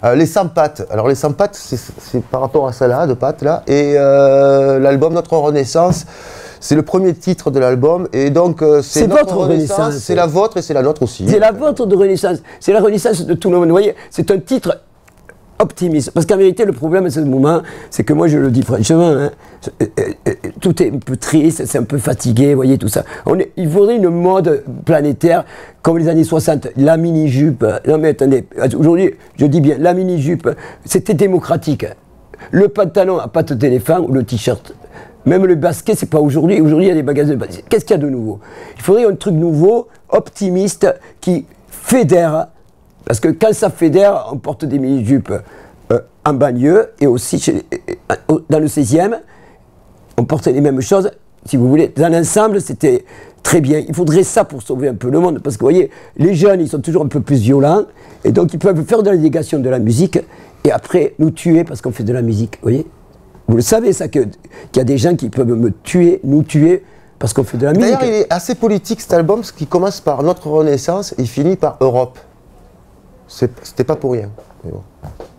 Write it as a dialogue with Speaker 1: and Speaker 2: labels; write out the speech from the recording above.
Speaker 1: Les sans pâtes. Alors les sans pâtes, c'est par rapport à celle-là, de pâtes là. Et l'album Notre Renaissance, c'est le premier titre de l'album. Et donc c'est notre Renaissance, c'est la vôtre et c'est la nôtre aussi.
Speaker 2: C'est la vôtre de Renaissance. C'est la Renaissance de tout le monde. Vous voyez, c'est un titre optimiste. Parce qu'en vérité, le problème à ce moment, c'est que moi je le dis franchement, hein, tout est un peu triste, c'est un peu fatigué, vous voyez tout ça. Il faudrait une mode planétaire comme les années 60, la mini-jupe. Non mais attendez, aujourd'hui, je dis bien, la mini-jupe, c'était démocratique. Le pantalon à pattes d'éléphant ou le t-shirt. Même le basket, c'est pas aujourd'hui. Aujourd'hui, il y a des magasins de basket. Qu'est-ce qu'il y a de nouveau? Il faudrait un truc nouveau, optimiste, qui fédère. Parce que quand ça fédère, on porte des mini-jupes en banlieue et aussi dans le 16e, on portait les mêmes choses, si vous voulez. Dans l'ensemble, c'était très bien. Il faudrait ça pour sauver un peu le monde. Parce que vous voyez, les jeunes, ils sont toujours un peu plus violents. Et donc, ils peuvent faire de la négation de la musique et après nous tuer parce qu'on fait de la musique. Vous voyez? Vous le savez, ça, qu'il y a des gens qui peuvent me tuer, nous tuer parce qu'on fait de la musique.
Speaker 1: D'ailleurs, il est assez politique cet album, parce qu'il commence par Notre Renaissance et il finit par Europe. C'était pas pour rien. Mais bon.